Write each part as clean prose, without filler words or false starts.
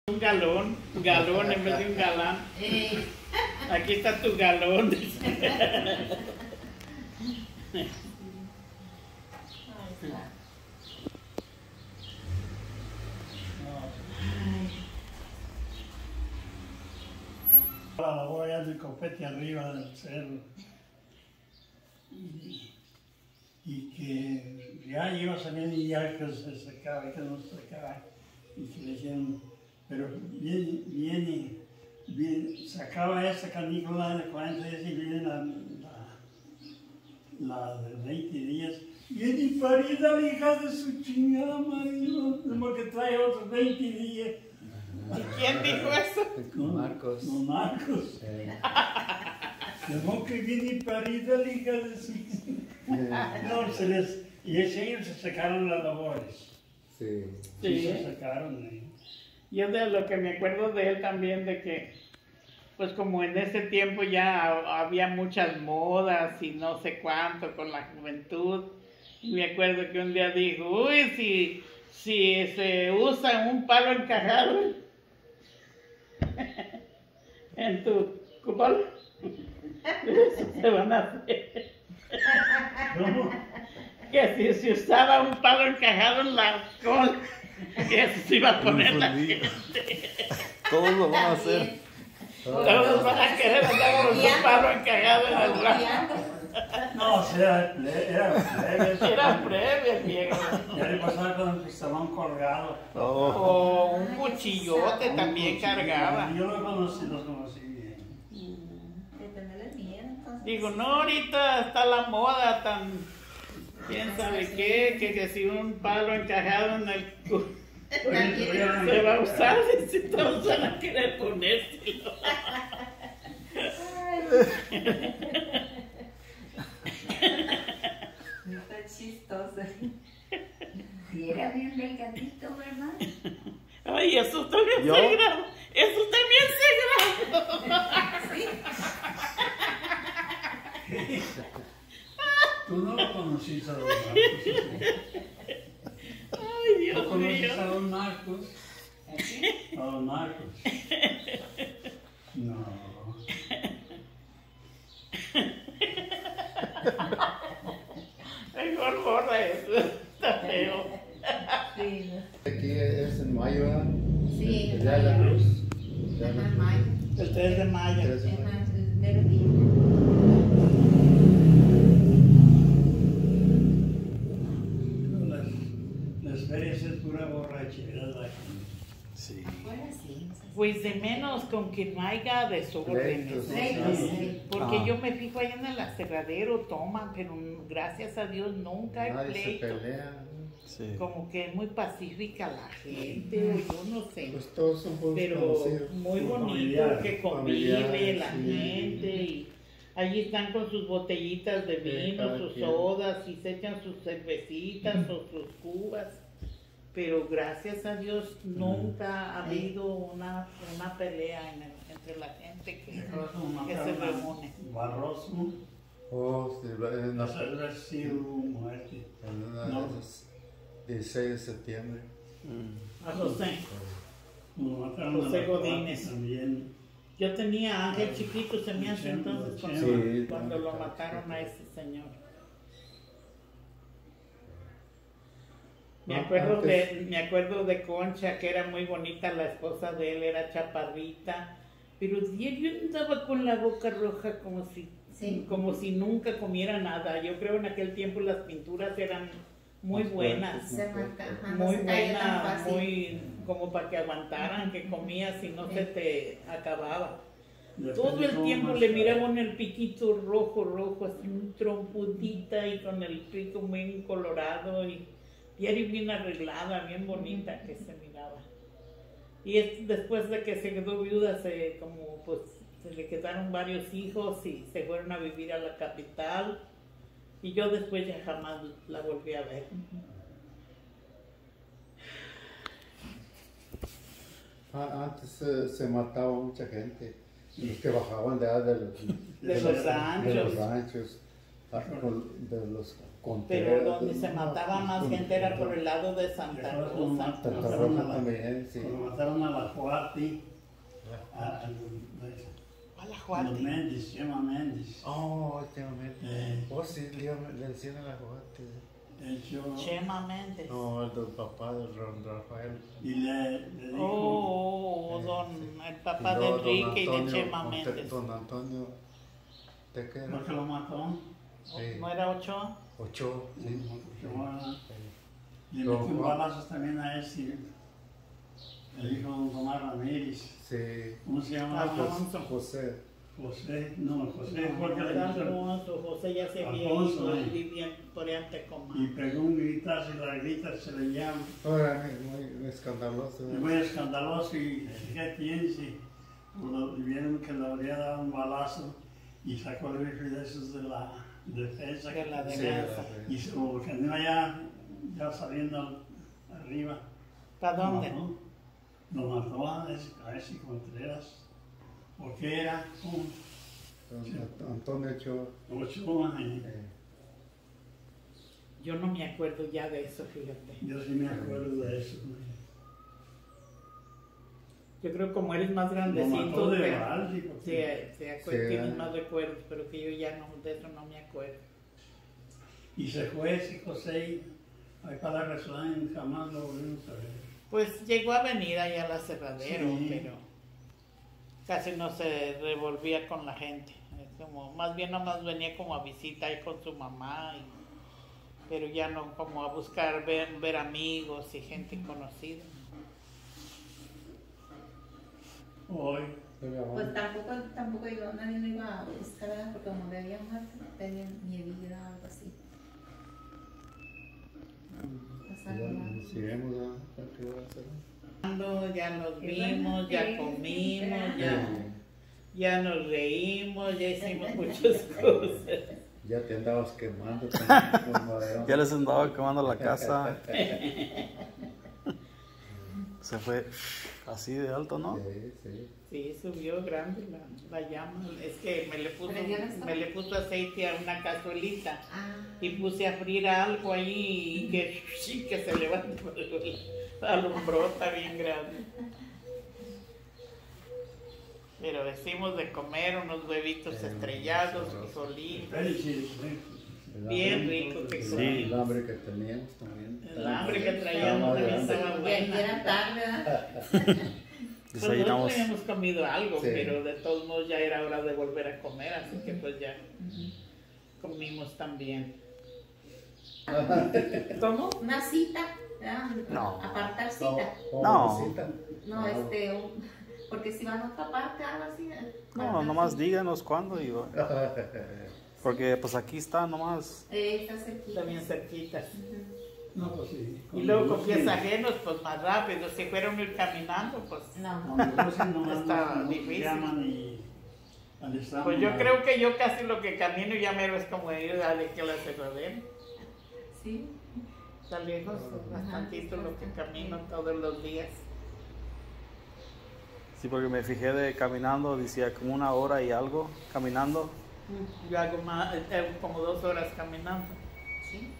Un galón en vez de un galán. Aquí está tu galón. La boya del copete arriba del cerro y que ya iba saliendo y ya que se secaba, que no se secaba y que le decían, pero viene, sacaba esa canícula de 40 días y viene la de 20 días. Viene parida la hija de su chingada marido, como que trae otros 20 días. ¿Y quién dijo eso? Marcos. No, Marcos. Como que viene parida la hija de su... No, y ellos se sacaron las labores. Sí. Sí, se sacaron. Yo de lo que me acuerdo de él también, de que, pues como en ese tiempo ya había muchas modas y no sé cuánto con la juventud, y me acuerdo que un día dijo, uy, si se usa un palo encajado en tu cupol, eso se van a hacer. ¿Cómo? Que si se usaba un palo encajado en la cola, que eso se iba a poner la gente. Todos lo van a hacer. Todos van a querer andar con un palo encajado en el brazo. No, o sea, Era breve, viejo. ya le pasaba con el pistolón colgado. O un cuchillote también cargaba. Yo los conocí bien. Digo, no, ahorita está la moda tan, quién sabe qué, que si un palo encajado en el culo se va a usar, si todos van a querer ponérselo. Está chistoso. Y era bien delgadito, ¿verdad? Ay, eso también ¿Yo? se grabó. Eso también se grabó. Sí. Tú no lo conociste a los Marcos. Ay, ¿Tú Dios conoces mío. a los Marcos? A los Marcos. No. Mejor borra eso. Está feo. Sí, Aquí es en mayo, ¿verdad? sí, El día de la luz. ajá, mayo. El 3 de mayo. Tres de mayo. Ajá, el mero día. Las ferias es pura borrachera la gente. Sí. Bueno, sí. Pues de menos con que no haya desórdenes. Pleitos, Sí. Porque Ah. yo me fijo ahí en el aserradero, toman, pero gracias a Dios nunca hay Nadie se pleito. pelea. Sí. Como que es muy pacífica la gente, o yo no sé. Pues todos son buenos Pero conocidos. muy bonito Familiar, que convive familiar, la sí. gente y allí están con sus botellitas de vino, cada sus quien. sodas y se echan sus cervecitas o sus cubas. Pero gracias a Dios nunca ha habido una pelea entre la gente que se reúne. Barroso, Oh, sí, en la la- salud sí hubo muerte. en una de No. esas 16 de septiembre. A José. Como mataron José a la Godínez. también. Yo tenía Ángel chiquito, se me hace entonces cuando, Sí, cuando lo también. mataron a ese señor. Me No, acuerdo de Concha, que era muy bonita, la esposa de él era chaparrita, pero diario andaba con la boca roja Sí. como si nunca comiera nada. Yo creo en aquel tiempo las pinturas eran muy Más buenas, fuertes, Se mata, ajá, no muy se caía tan buenas, fácil. muy como para que aguantaran, que comías y no se te acababa. Después Todo de el todo tiempo más le tarde. miraban el piquito rojo, así un trompudita y con el pico muy colorado y diario bien arreglada, bien bonita que se miraba. Y después de que se quedó viuda, se le quedaron varios hijos y se fueron a vivir a la capital. Y yo después ya jamás la volví a ver. Antes se mataba mucha gente. Los que bajaban de De los ranchos. de los ranchos, de los Pero donde se mataba más gente era por el lado de Santa Rosa. Santa Rosa también, sí. Cuando mataron a la Juati, a ¿Cuál los Ajuate? Méndez, Chema Méndez. Oh, últimamente. Eh, Oh, sí, le decían a la Juati. hecho, Chema Méndez. No, el del papá de Don Rafael. y le dijo, El papá de Enrique y de Chema Méndez. Don Antonio, ¿te queda? ¿por qué lo mató? Sí. ¿No era Ochoa? Ocho, sí. Le metió un balazo también a este, el hijo de don Tomás Ramírez. Sí. ¿Cómo se llama? Alfonso. José. José, no, José fue el que No le era metió. Alfonso, José ya se había Alfonso, ido, ¿eh? él vivía en Toreante Y Comán. pegó un gritazo y la grita se le llama. Ahora, muy escandaloso. Y muy escandaloso y ¿qué piense? Vieron que le había dado un balazo y sacó el rifle de esos de la defensa. De la Sí, defensa. Y se lo tenía ya saliendo arriba. ¿Para dónde? Lo mató a ese Contreras. ¿Por qué era? Antonio Ochoa. 8 años. Yo no me acuerdo ya de eso, fíjate. Yo sí me acuerdo de eso. Yo creo que como eres más Lo grandecito, mató de pero- balde, sí, porque- tienes más recuerdos, pero que yo ya no, de eso no me acuerdo. Y se fue ese José ahí para la restaurante y jamás lo volvimos a ver. Pues llegó a venir allá a la Cerradero, Sí. pero casi no se revolvía con la gente. Como, más bien nomás venía como a visita ahí con su mamá, pero ya no como a buscar ver amigos y gente conocida. Hoy, Pues tampoco iba, nadie lo iba a buscar, ¿verdad? Porque como le había muerto, tenían miedo o algo así. Pasando mal. Sigamos, ¿no? ¿Qué va a hacer? Ya nos Qué vimos, bueno, ya sí, comimos, sí, ya nos reímos, ya hicimos muchas cosas. Ya te andabas quemando con madera. Ya les andaba quemando la casa. Se fue así de alto, ¿no? Sí, sí. Sí, subió grande la llama. Es que me le puso aceite a una cazuelita Ah, y puse a freír algo ahí y que se levanta la lumbrota bien grande. Pero decimos de comer unos huevitos estrellados, frijolitos. Bien rico que Sí. comí. El hambre que teníamos también. El hambre que traíamos también estaba ya buena. era tarde, ¿verdad? Pues Desayunamos. nosotros habíamos comido algo, Sí. pero de todos modos ya era hora de volver a comer, así que pues ya comimos también. ¿Cómo? Una cita, ¿verdad? No. Apartar cita. No. No, porque si van a otra parte, algo así. No, apartar nomás cita. díganos cuándo y porque pues aquí está nomás. Está cerquita. Está bien cerquita. no, pues sí. Y luego con pies ajenos, pues más rápido. Si fueron ir caminando, pues... No. Está difícil. Llaman y alistamos Pues yo la- creo que yo casi lo que camino ya mero es como ir a que la Cerradera. Sí. Está lejos, bastantito lo que camino todos los días. Sí, porque me fijé de caminando, decía como 1 hora y algo caminando. Yo hago como 2 horas caminando. Sí.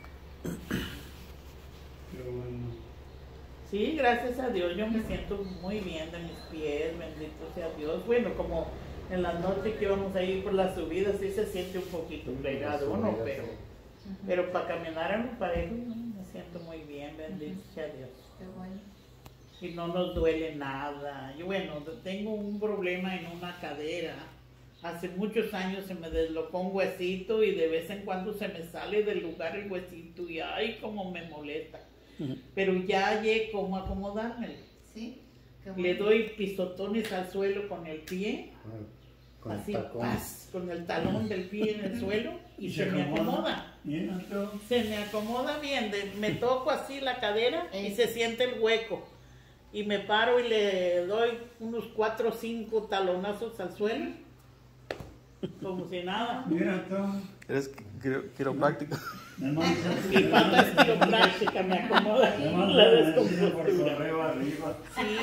Pero bueno, Sí, gracias a Dios, yo me siento muy bien de mis pies, bendito sea Dios. Bueno, como en las noches que vamos a ir por las subidas, sí se siente un poquito pegado uno, pero para caminar en un parejo me siento muy bien, bendito sea Dios. Qué bueno. Y no nos duele nada. Yo, bueno, tengo un problema en una cadera. Hace muchos años se me deslocó un huesito y de vez en cuando se me sale del lugar el huesito y ay, como me molesta. Pero ya hallé cómo acomodármelo. Sí. Qué bueno. Le doy pisotones al suelo con el pie, Con el así, tacón. paz, con el talón del pie en el suelo y se me acomoda. Mira, tú, Se me acomoda bien, me toco así la cadera y se siente el hueco. Y me paro y le doy unos 4 o 5 talonazos al suelo, como si nada. mira tú. ¿Eres quiropráctico? Me mandas Mi pata es quiropráctica, me acomoda me la mandas por descompostura. correo arriba. Sí,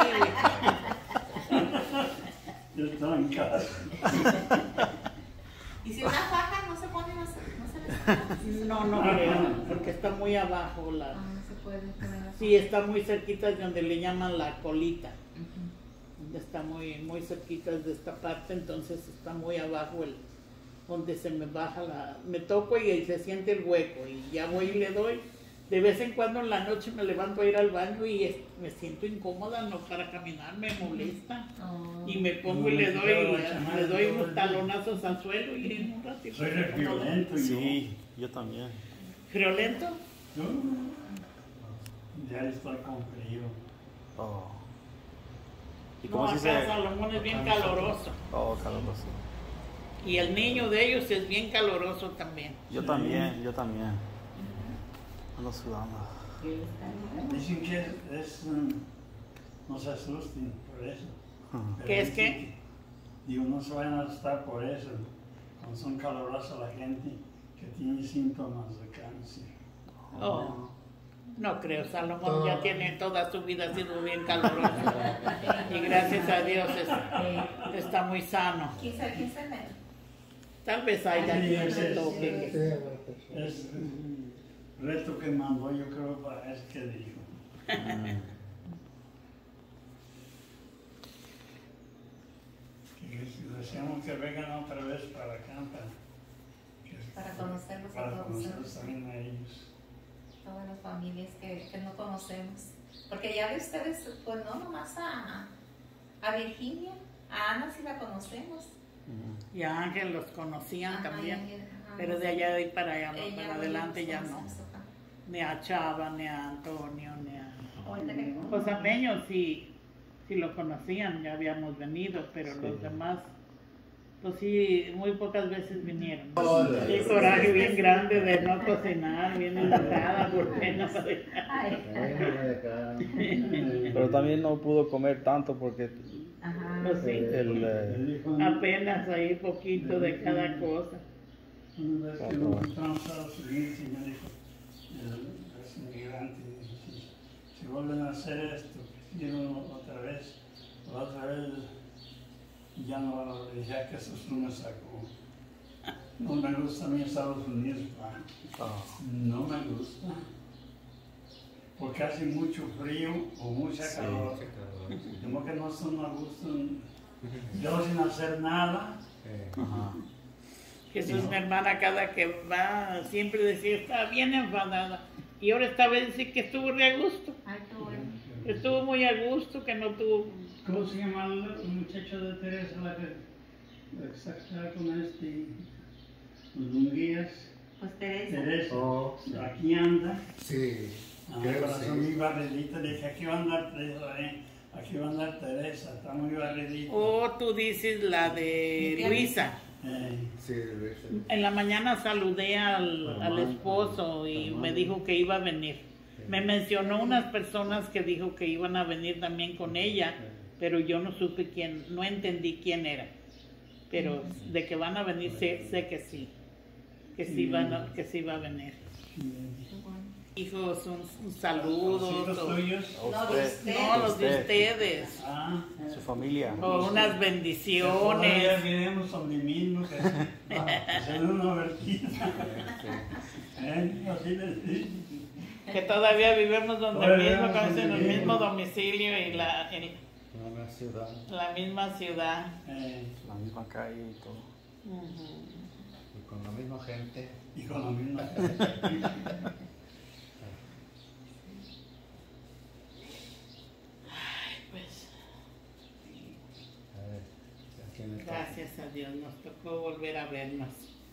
Yo estaba en casa. Y si una faja no se pone, no se les No, no creo, porque está muy abajo la... Ah, no se puede poner así. Sí, está muy cerquita de donde le llaman la colita. Está muy, muy cerquita de esta parte, entonces está muy abajo donde se me baja me toco y se siente el hueco y ya voy y le doy. De vez en cuando en la noche me levanto a ir al baño y me siento incómoda, no para caminar, me molesta. Oh. Y me pongo y le doy unos talonazos al suelo y en un ratito. Soy violento Sí, yo también. ¿Friolento? yo. Ya estoy con frío. Oh. ¿Y No, cómo se acá dice? Salomón es bien caloroso. Oh, caloroso. Y el niño de ellos es bien caloroso también. Yo también, yo también. Ando sudando. Dicen que no se asusten por eso. Pero ¿Qué es dicen qué? Digo, no se vayan a asustar por eso. Cuando son calurosas la gente que tiene síntomas de cáncer. Oh, no creo, Salomón ya tiene toda su vida ha sido bien caluroso. Y gracias a Dios está muy sano. 15 menos. Tal vez haya Sí, quien ese se es- toque. Es reto que mandó, yo creo, para eso que dijo. Que deseamos que vengan otra vez para acá, Para conocerlos a para todos. conocerlos también a ellos. Todas las familias que no conocemos. Porque ya de ustedes, pues no nomás a Virginia, a Ana sí la conocemos. Y a Ángel los conocían Ajá, también. y ajá, Pero de allá de ahí para allá, ella para no adelante los ya no. conocemos, ajá. Ni a Chava, ni a Antonio, ni a... Ahorita que- Pues a Meño sí lo conocían, ya habíamos venido, pero los demás, pues sí, muy pocas veces vinieron. Hola. Qué coraje bien grande de no cocinar, bien enojada porque no Ay, Pero también no pudo comer tanto porque ajá. Pues sí, el, apenas ahí poquito de cada cosa. Una vez que nos encontramos a Estados Unidos y me dijo, es inmigrante, si vuelven a hacer esto, que hicieron otra vez, la otra vez ya no, ya que eso me sacó. No me gusta a mí Estados Unidos, pa. No me gusta. Porque hace mucho frío o mucha calor. Como que no son a gusto. Yo sin hacer nada. ajá. Jesús, mi hermana, cada que va, siempre decía, está bien enfadada. Y ahora esta vez dice que estuvo re a gusto. Ay, qué bueno. Estuvo muy a gusto, que no tuvo... ¿Cómo se llama el muchacho de Teresa, la que está con Lunguías? Pues Teresa. Teresa, Oh, aquí anda. sí. Ahora corazón muy barredita, le dije, aquí va a andar Teresa, aquí va a andar Teresa, está muy barredita. Oh, tú dices la de Luisa. Sí, Luis. En la mañana saludé al esposo y me dijo que iba a venir. Me mencionó unas personas que dijo que iban a venir también con ella, pero yo no supe quién, no entendí quién era. Pero de que van a venir sé que sí, que sí va a venir. Qué bueno. Hijos, un saludo. ¿Los hijos tuyos? A No, de usted, usted. No, los de Usted. ustedes. Ah, su familia. O unas todavía bendiciones. vivimos donde mismo, que se da una vertida. Así les digo. Que todavía vivimos donde Todavía mismo, vivimos en el donde mismo mismo. domicilio y Una ciudad. la misma ciudad. La misma calle y todo. Y con la misma gente. Y con la misma. Pues A ver, ¿a quién le toca? gracias a Dios nos tocó volver a vernos.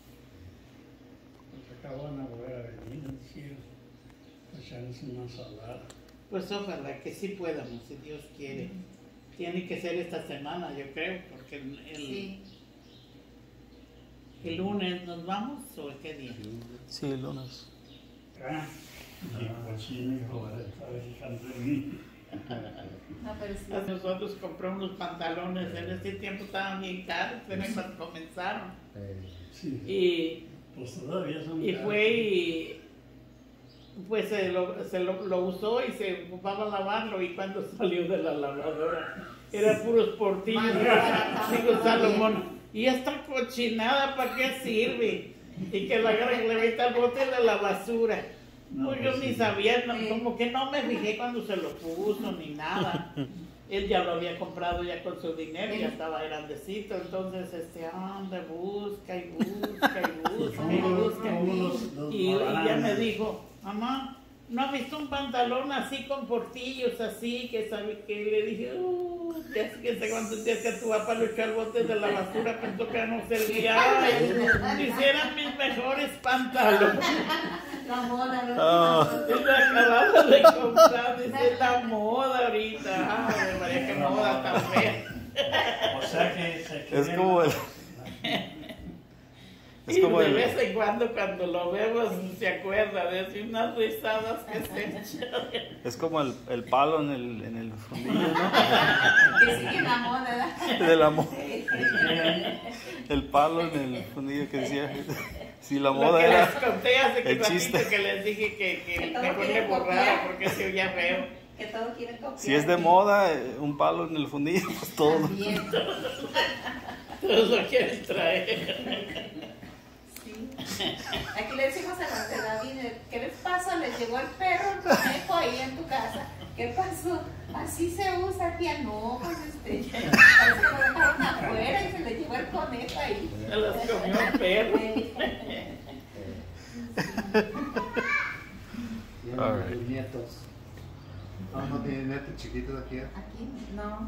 Pues acaban de volver a venir, cielo. Pues ya es una salada. Pues ojalá que sí podamos, si Dios quiere. Tiene que ser esta semana, yo creo, porque Sí. el lunes nos vamos o qué día. Sí, el lunes. Acá, y cochino, hijo, estaba fijando en mí. No, pero sí. Nosotros compramos unos pantalones, en este tiempo estaban bien caros, pero cuando comenzaron. Sí, Y pues todavía son Y caros. fue y pues se lo usó y se ocupaba lavarlo y cuando salió de la lavadora era puros portillos. Digo, Salomón, ¿y esta cochinada para qué sirve? y que lo agarra y le mete al bote de la basura. No, Pues yo pues ni sí. sabía, como que no me fijé cuando se lo puso ni nada. Él ya lo había comprado ya con su dinero, ya estaba grandecito, entonces anda, busca y busca y busca y busca. Y ella me dijo, mamá, ¿no has visto un pantalón así con portillos así? Que sabe que le dije, ya sé que sé cuántos días que tu papá lo echó al bote de la basura, pensó que no servía. Ay, eran mis mejores pantalones. La moda, ¿verdad? Es la acababa de comprar, dice la moda ahorita. Ay, María, qué moda tan fea. O sea que se Es como el... Es Y como de el... vez en cuando lo vemos, se acuerda de así unas risadas que se echan. Es como el palo en el fundillo, ¿no? Que sigue la moda, ¿verdad? Del amor. El palo en el fundillo que decía. Si la Lo moda que era... les conté hace el ratito chiste. que les dije que todo mejor quiere le borrara copiar. porque se oía feo. Que todo quiere copiar. Si es de moda, un palo en el fundillo, pues todo. También. Todos lo quieren traer. Sí. Aquí le decimos a los de David, ¿qué les pasa? Les llegó el perro, el conejo ahí en tu casa. ¿Qué pasó? Así se usa, tía. No, pues parece que lo dejaron afuera y se le llevó el conejo ahí. Se los comió el perro. Tienen Alright. tus nietos. No tienen nietos chiquitos aquí. Aquí no.